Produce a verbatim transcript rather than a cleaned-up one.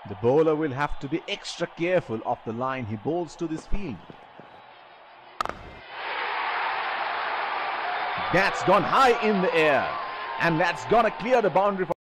The bowler will have to be extra careful of the line he bowls to this field. That's gone high in the air, and that's gonna clear the boundary for